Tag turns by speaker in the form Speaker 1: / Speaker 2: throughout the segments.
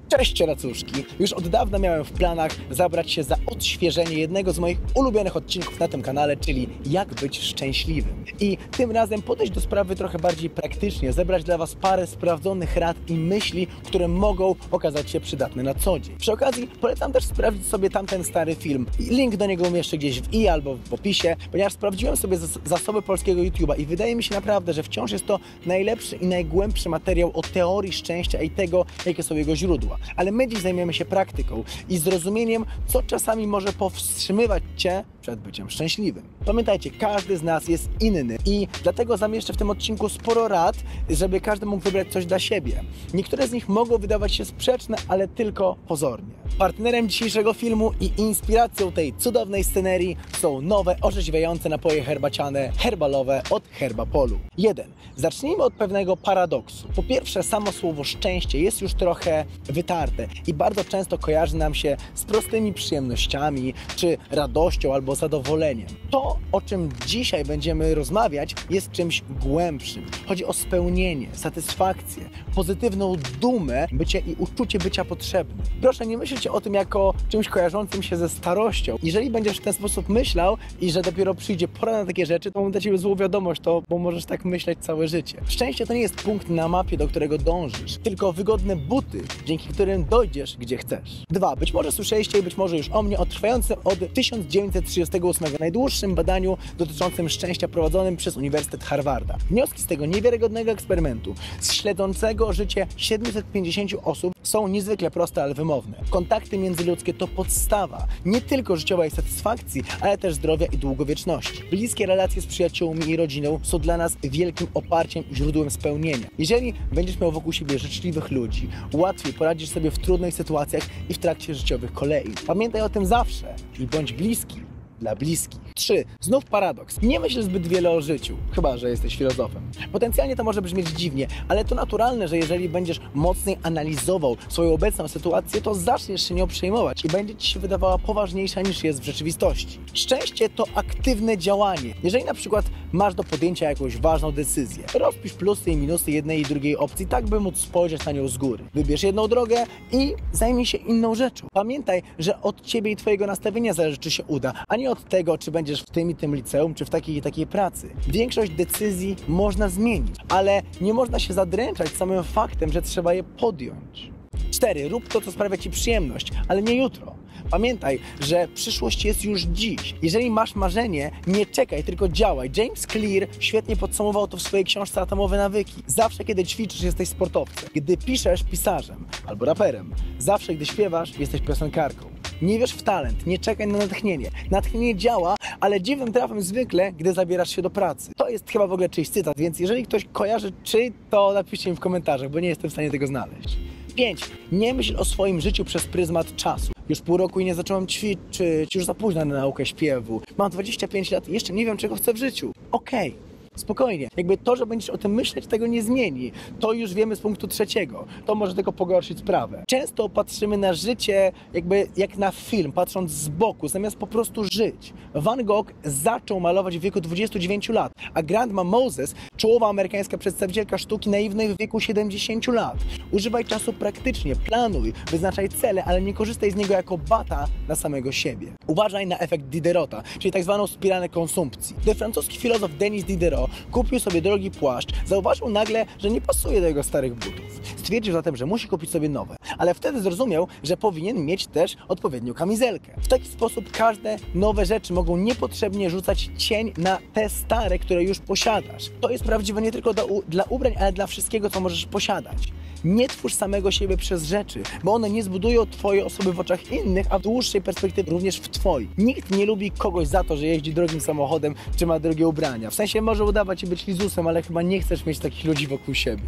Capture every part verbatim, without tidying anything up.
Speaker 1: Cześć racuszki! Już od dawna miałem w planach zabrać się za odświeżenie jednego z moich ulubionych odcinków na tym kanale, czyli jak być szczęśliwym. I tym razem podejść do sprawy trochę bardziej praktycznie, zebrać dla Was parę sprawdzonych rad i myśli, które mogą okazać się przydatne na co dzień. Przy okazji polecam też sprawdzić sobie tamten stary film. Link do niego umieszczę gdzieś w i albo w opisie, ponieważ sprawdziłem sobie zasoby polskiego YouTube'a i wydaje mi się naprawdę, że wciąż jest to najlepszy i najgłębszy materiał o teorii szczęścia i tego, jakie są jego źródła. Ale my dziś zajmiemy się praktyką i zrozumieniem, co czasami może powstrzymywać Cię przed byciem szczęśliwym. Pamiętajcie, każdy z nas jest inny i dlatego zamieszczę w tym odcinku sporo rad, żeby każdy mógł wybrać coś dla siebie. Niektóre z nich mogą wydawać się sprzeczne, ale tylko pozornie. Partnerem dzisiejszego filmu i inspiracją tej cudownej scenerii są nowe, orzeźwiające napoje herbaciane herbalowe od Herbapolu. jeden. Zacznijmy od pewnego paradoksu. Po pierwsze, samo słowo szczęście jest już trochę wytarte i bardzo często kojarzy nam się z prostymi przyjemnościami, czy radością albo zadowoleniem. To, o czym dzisiaj będziemy rozmawiać, jest czymś głębszym. Chodzi o spełnienie, satysfakcję, pozytywną dumę bycia i uczucie bycia potrzebnym. Proszę nie myśleć o tym jako czymś kojarzącym się ze starością. Jeżeli będziesz w ten sposób myślał i że dopiero przyjdzie pora na takie rzeczy, to mam dla Ciebie złą wiadomość, to bo możesz tak myśleć całe życie. Szczęście to nie jest punkt na mapie, do którego dążysz, tylko wygodne buty, dzięki którym dojdziesz, gdzie chcesz. dwa. Być może słyszeliście i być może już o mnie o trwającym od tysiąc dziewięćset trzydziestego ósmego najdłuższym badaniu dotyczącym szczęścia prowadzonym przez Uniwersytet Harvarda. Wnioski z tego niewiarygodnego eksperymentu, z śledzącego życie siedmiuset pięćdziesięciu osób, są niezwykle proste, ale wymowne. Kontakty międzyludzkie to podstawa nie tylko życiowej satysfakcji, ale też zdrowia i długowieczności. Bliskie relacje z przyjaciółmi i rodziną są dla nas wielkim oparciem i źródłem spełnienia. Jeżeli będziesz miał wokół siebie życzliwych ludzi, łatwiej poradzisz sobie w trudnych sytuacjach i w trakcie życiowych kolei. Pamiętaj o tym zawsze i bądź bliski dla bliskich. trzy. Znów paradoks. Nie myśl zbyt wiele o życiu, chyba że jesteś filozofem. Potencjalnie to może brzmieć dziwnie, ale to naturalne, że jeżeli będziesz mocniej analizował swoją obecną sytuację, to zaczniesz się nią przejmować i będzie Ci się wydawała poważniejsza niż jest w rzeczywistości. Szczęście to aktywne działanie. Jeżeli na przykład masz do podjęcia jakąś ważną decyzję, rozpisz plusy i minusy jednej i drugiej opcji, tak by móc spojrzeć na nią z góry. Wybierz jedną drogę i zajmij się inną rzeczą. Pamiętaj, że od Ciebie i Twojego nastawienia zależy, czy się uda, a nie od tego, czy będziesz w tym i tym liceum, czy w takiej i takiej pracy. Większość decyzji można zmienić, ale nie można się zadręczać samym faktem, że trzeba je podjąć. cztery. Rób to, co sprawia Ci przyjemność, ale nie jutro. Pamiętaj, że przyszłość jest już dziś. Jeżeli masz marzenie, nie czekaj, tylko działaj. James Clear świetnie podsumował to w swojej książce Atomowe nawyki. Zawsze, kiedy ćwiczysz, jesteś sportowcem. Gdy piszesz, pisarzem albo raperem. Zawsze, gdy śpiewasz, jesteś piosenkarką. Nie wierz w talent, nie czekaj na natchnienie. Natchnienie działa, ale dziwnym trafem zwykle, gdy zabierasz się do pracy. To jest chyba w ogóle czyjś cytat, więc jeżeli ktoś kojarzy czyj, to napiszcie mi w komentarzach, bo nie jestem w stanie tego znaleźć. pięć. Nie myśl o swoim życiu przez pryzmat czasu. Już pół roku i nie zacząłem ćwiczyć, już za późno na naukę śpiewu. Mam dwadzieścia pięć lat i jeszcze nie wiem, czego chcę w życiu. Okej. Okay. Spokojnie. Jakby to, że będziesz o tym myśleć, tego nie zmieni. To już wiemy z punktu trzeciego. To może tylko pogorszyć sprawę. Często patrzymy na życie jakby jak na film, patrząc z boku, zamiast po prostu żyć. Van Gogh zaczął malować w wieku dwudziestu dziewięciu lat, a Grandma Moses, czołowa amerykańska przedstawicielka sztuki naiwnej w wieku siedemdziesięciu lat. Używaj czasu praktycznie, planuj, wyznaczaj cele, ale nie korzystaj z niego jako bata na samego siebie. Uważaj na efekt Diderota, czyli tak zwaną spiralę konsumpcji. Gdy francuski filozof Denis Diderot kupił sobie drogi płaszcz, zauważył nagle, że nie pasuje do jego starych butów. Stwierdził zatem, że musi kupić sobie nowe, ale wtedy zrozumiał, że powinien mieć też odpowiednią kamizelkę. W taki sposób każde nowe rzeczy mogą niepotrzebnie rzucać cień na te stare, które już posiadasz. To jest prawdziwe nie tylko do, dla ubrań, ale dla wszystkiego, co możesz posiadać. Nie twórz samego siebie przez rzeczy, bo one nie zbudują Twojej osoby w oczach innych, a w dłuższej perspektywie również w Twojej. Nikt nie lubi kogoś za to, że jeździ drogim samochodem, czy ma drogie ubrania. W sensie może udawać Ci być lizusem, ale chyba nie chcesz mieć takich ludzi wokół siebie.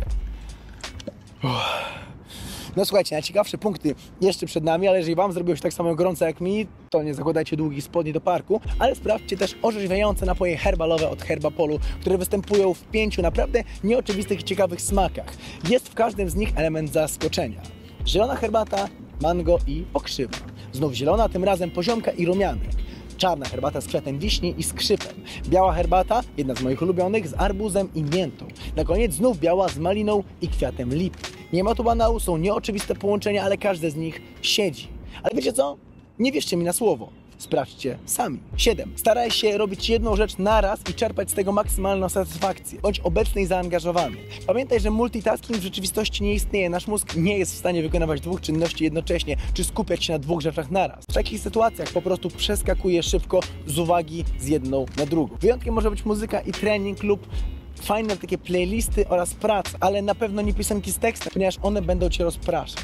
Speaker 1: Uff. No słuchajcie, najciekawsze punkty jeszcze przed nami, ale jeżeli Wam zrobiło się tak samo gorąco jak mi, to nie zakładajcie długich spodni do parku, ale sprawdźcie też orzeźwiające napoje herbalowe od Herbapolu, które występują w pięciu naprawdę nieoczywistych i ciekawych smakach. Jest w każdym z nich element zaskoczenia. Zielona herbata, mango i pokrzywa. Znów zielona, tym razem poziomka i rumianek. Czarna herbata z kwiatem wiśni i skrzypem. Biała herbata, jedna z moich ulubionych, z arbuzem i miętą. Na koniec znów biała z maliną i kwiatem lipy. Nie ma tu banału, są nieoczywiste połączenia, ale każde z nich siedzi. Ale wiecie co? Nie wierzcie mi na słowo. Sprawdźcie sami. siedem. Staraj się robić jedną rzecz naraz i czerpać z tego maksymalną satysfakcję. Bądź obecny i zaangażowany. Pamiętaj, że multitasking w rzeczywistości nie istnieje. Nasz mózg nie jest w stanie wykonywać dwóch czynności jednocześnie, czy skupiać się na dwóch rzeczach naraz. W takich sytuacjach po prostu przeskakuje szybko z uwagi z jedną na drugą. Wyjątkiem może być muzyka i trening lub fajne takie playlisty oraz praca, ale na pewno nie pisanki z tekstem, ponieważ one będą Cię rozpraszać.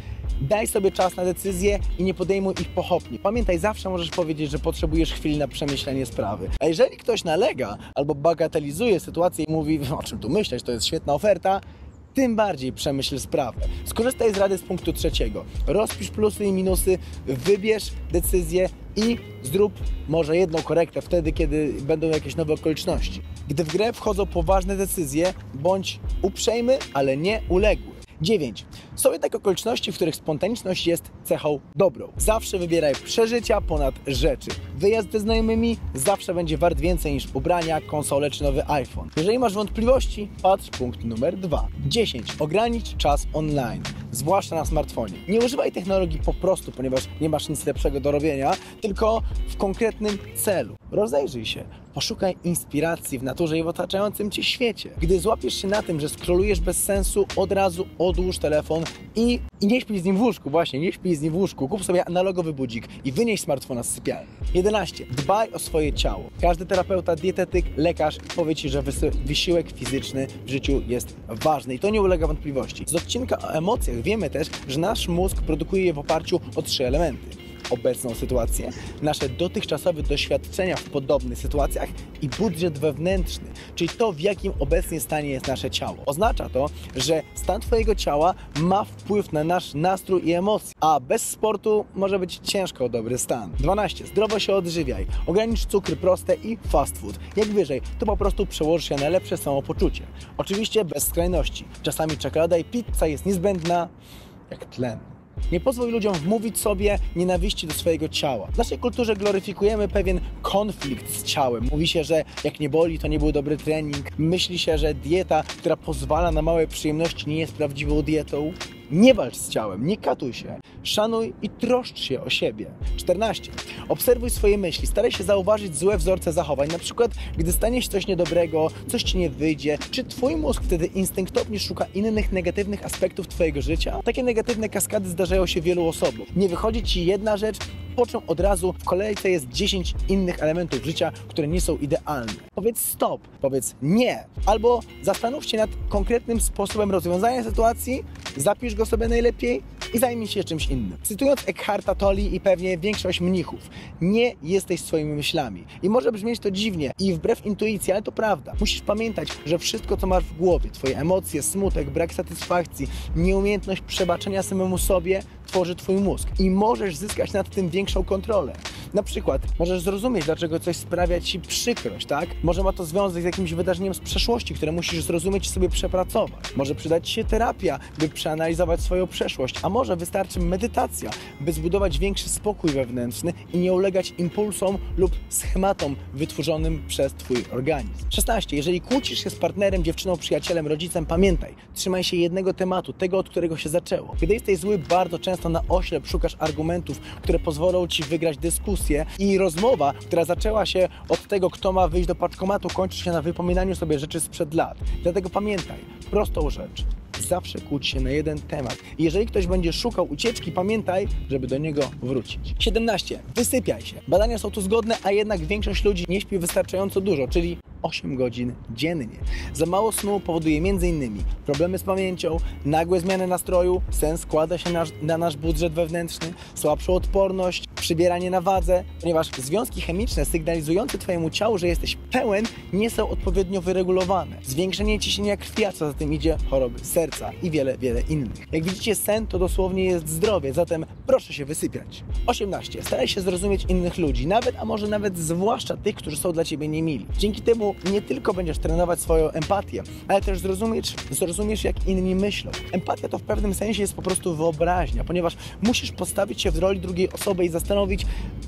Speaker 1: Daj sobie czas na decyzję i nie podejmuj ich pochopnie. Pamiętaj, zawsze możesz powiedzieć, że potrzebujesz chwili na przemyślenie sprawy. A jeżeli ktoś nalega albo bagatelizuje sytuację i mówi, o czym tu myśleć, to jest świetna oferta, tym bardziej przemyśl sprawę. Skorzystaj z rady z punktu trzeciego. Rozpisz plusy i minusy, wybierz decyzję i zrób może jedną korektę wtedy, kiedy będą jakieś nowe okoliczności. Gdy w grę wchodzą poważne decyzje, bądź uprzejmy, ale nie uległy. dziewięć. Są jednak okoliczności, w których spontaniczność jest cechą dobrą. Zawsze wybieraj przeżycia ponad rzeczy. Wyjazd ze znajomymi zawsze będzie wart więcej niż ubrania, konsole czy nowy iPhone. Jeżeli masz wątpliwości, patrz punkt numer dwa. dziesięć. Ogranicz czas online, zwłaszcza na smartfonie. Nie używaj technologii po prostu, ponieważ nie masz nic lepszego do robienia, tylko w konkretnym celu. Rozejrzyj się, poszukaj inspiracji w naturze i w otaczającym Cię świecie. Gdy złapiesz się na tym, że scrollujesz bez sensu, od razu odłóż telefon i, i nie śpij z nim w łóżku, właśnie, nie śpij z nim w łóżku. Kup sobie analogowy budzik i wynieś smartfona z sypialni. jedenaście. Dbaj o swoje ciało. Każdy terapeuta, dietetyk, lekarz powie Ci, że wysiłek fizyczny w życiu jest ważny i to nie ulega wątpliwości. Z odcinka o emocjach wiemy też, że nasz mózg produkuje je w oparciu o trzy elementy. Obecną sytuację, nasze dotychczasowe doświadczenia w podobnych sytuacjach i budżet wewnętrzny, czyli to, w jakim obecnie stanie jest nasze ciało. Oznacza to, że stan Twojego ciała ma wpływ na nasz nastrój i emocje, a bez sportu może być ciężko o dobry stan. dwanaście. Zdrowo się odżywiaj. Ogranicz cukry proste i fast food. Jak wyżej, to po prostu przełoży się na lepsze samopoczucie. Oczywiście bez skrajności. Czasami czekolada i pizza jest niezbędna jak tlen. Nie pozwól ludziom wmówić sobie nienawiści do swojego ciała. W naszej kulturze gloryfikujemy pewien konflikt z ciałem. Mówi się, że jak nie boli, to nie był dobry trening. Myśli się, że dieta, która pozwala na małe przyjemności, nie jest prawdziwą dietą. Nie walcz z ciałem, nie katuj się. Szanuj i troszcz się o siebie. czternaście. Obserwuj swoje myśli. Staraj się zauważyć złe wzorce zachowań. Na przykład, gdy stanie się coś niedobrego, coś Ci nie wyjdzie, czy Twój mózg wtedy instynktownie szuka innych negatywnych aspektów Twojego życia? Takie negatywne kaskady zdarzają się wielu osobom. Nie wychodzi Ci jedna rzecz, po czym od razu w kolejce jest dziesięć innych elementów życia, które nie są idealne. Powiedz stop, powiedz nie. Albo zastanów się nad konkretnym sposobem rozwiązania sytuacji, zapisz go sobie najlepiej i zajmij się czymś innym. Cytując Eckharta Tolle i pewnie większość mnichów, nie jesteś swoimi myślami. I może brzmieć to dziwnie i wbrew intuicji, ale to prawda. Musisz pamiętać, że wszystko, co masz w głowie, Twoje emocje, smutek, brak satysfakcji, nieumiejętność przebaczenia samemu sobie, tworzy Twój mózg i możesz zyskać nad tym większą kontrolę. Na przykład możesz zrozumieć, dlaczego coś sprawia Ci przykrość, tak? Może ma to związek z jakimś wydarzeniem z przeszłości, które musisz zrozumieć i sobie przepracować. Może przydać Ci się terapia, by przeanalizować swoją przeszłość, a może wystarczy medytacja, by zbudować większy spokój wewnętrzny i nie ulegać impulsom lub schematom wytworzonym przez Twój organizm. szesnaście. Jeżeli kłócisz się z partnerem, dziewczyną, przyjacielem, rodzicem, pamiętaj, trzymaj się jednego tematu, tego, od którego się zaczęło. Gdy jesteś zły, bardzo często na oślep szukasz argumentów, które pozwolą Ci wygrać dyskusję i rozmowa, która zaczęła się od tego, kto ma wyjść do paczkomatu, kończy się na wypominaniu sobie rzeczy sprzed lat. Dlatego pamiętaj, prostą rzecz. Zawsze kłóć się na jeden temat. I jeżeli ktoś będzie szukał ucieczki, pamiętaj, żeby do niego wrócić. siedemnaście. Wysypiaj się. Badania są tu zgodne, a jednak większość ludzi nie śpi wystarczająco dużo, czyli osiem godzin dziennie. Za mało snu powoduje m in problemy z pamięcią, nagłe zmiany nastroju, sen składa się na, na nasz budżet wewnętrzny, słabszą odporność, przybieranie na wadze, ponieważ związki chemiczne sygnalizujące Twojemu ciału, że jesteś pełen, nie są odpowiednio wyregulowane. Zwiększenie ciśnienia krwi, a co za tym idzie, choroby serca i wiele, wiele innych. Jak widzicie, sen to dosłownie jest zdrowie, zatem proszę się wysypiać. osiemnaście. Staraj się zrozumieć innych ludzi, nawet, a może nawet zwłaszcza tych, którzy są dla Ciebie niemili. Dzięki temu nie tylko będziesz trenować swoją empatię, ale też zrozumiesz, zrozumiesz, jak inni myślą. Empatia to w pewnym sensie jest po prostu wyobraźnia, ponieważ musisz postawić się w roli drugiej osoby i zastanowić,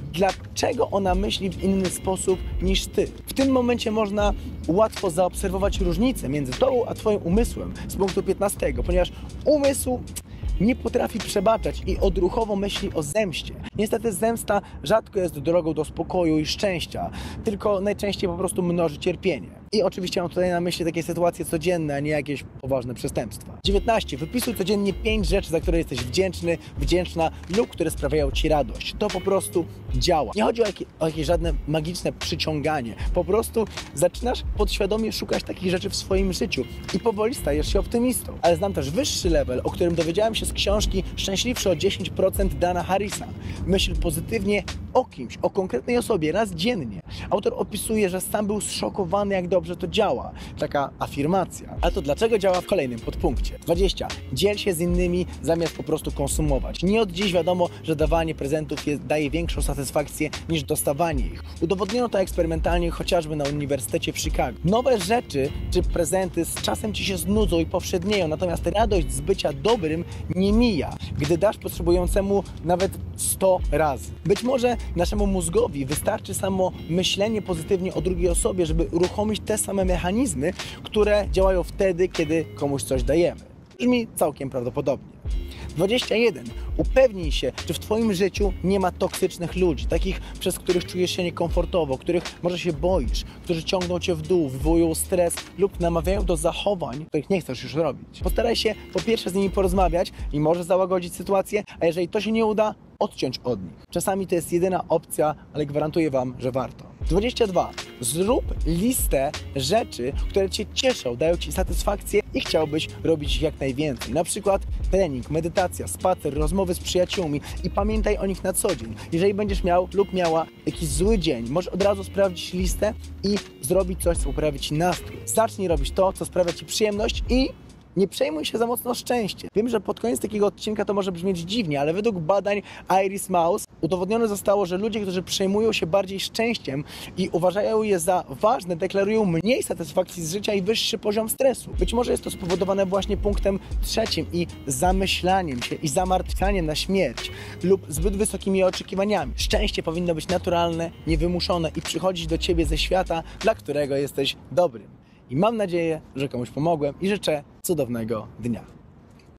Speaker 1: dlaczego ona myśli w inny sposób niż ty. W tym momencie można łatwo zaobserwować różnicę między tobą a twoim umysłem z punktu piętnastego, ponieważ umysł nie potrafi przebaczać i odruchowo myśli o zemście. Niestety zemsta rzadko jest drogą do spokoju i szczęścia, tylko najczęściej po prostu mnoży cierpienie. I oczywiście mam tutaj na myśli takie sytuacje codzienne, a nie jakieś poważne przestępstwa. dziewiętnaście. Wypisuj codziennie pięć rzeczy, za które jesteś wdzięczny, wdzięczna lub które sprawiają ci radość. To po prostu działa. Nie chodzi o, jakie, o jakieś żadne magiczne przyciąganie. Po prostu zaczynasz podświadomie szukać takich rzeczy w swoim życiu i powoli stajesz się optymistą. Ale znam też wyższy level, o którym dowiedziałem się z książki Szczęśliwszy o dziesięć procent Dana Harrisa. Myśl pozytywnie o kimś, o konkretnej osobie raz dziennie. Autor opisuje, że sam był zszokowany, jak dobrze to działa. Taka afirmacja. A to dlaczego działa w kolejnym podpunkcie? dwadzieścia. Dziel się z innymi zamiast po prostu konsumować. Nie od dziś wiadomo, że dawanie prezentów jest, daje większą satysfakcję niż dostawanie ich. Udowodniono to eksperymentalnie chociażby na Uniwersytecie w Chicago. Nowe rzeczy czy prezenty z czasem ci się znudzą i powszednieją, natomiast radość z bycia dobrym nie mija, gdy dasz potrzebującemu nawet sto razy. Być może naszemu mózgowi wystarczy samo myślenie pozytywnie o drugiej osobie, żeby uruchomić te same mechanizmy, które działają wtedy, kiedy komuś coś dajemy. Brzmi całkiem prawdopodobnie. dwadzieścia jeden. Upewnij się, czy w twoim życiu nie ma toksycznych ludzi, takich, przez których czujesz się niekomfortowo, których może się boisz, którzy ciągną cię w dół, wywołują stres lub namawiają do zachowań, których nie chcesz już robić. Postaraj się po pierwsze z nimi porozmawiać i może załagodzić sytuację, a jeżeli to się nie uda, odciąć od nich. Czasami to jest jedyna opcja, ale gwarantuję wam, że warto. dwadzieścia dwa. Zrób listę rzeczy, które cię cieszą, dają ci satysfakcję i chciałbyś robić jak najwięcej. Na przykład trening, medytacja, spacer, rozmowy z przyjaciółmi i pamiętaj o nich na co dzień. Jeżeli będziesz miał lub miała jakiś zły dzień, możesz od razu sprawdzić listę i zrobić coś, co poprawi ci nastrój. Zacznij robić to, co sprawia ci przyjemność i nie przejmuj się za mocno szczęście. Wiem, że pod koniec takiego odcinka to może brzmieć dziwnie, ale według badań Iris Mouse udowodnione zostało, że ludzie, którzy przejmują się bardziej szczęściem i uważają je za ważne, deklarują mniej satysfakcji z życia i wyższy poziom stresu. Być może jest to spowodowane właśnie punktem trzecim i zamyślaniem się i zamartwianiem na śmierć lub zbyt wysokimi oczekiwaniami. Szczęście powinno być naturalne, niewymuszone i przychodzić do ciebie ze świata, dla którego jesteś dobrym. I mam nadzieję, że komuś pomogłem i życzę cudownego dnia.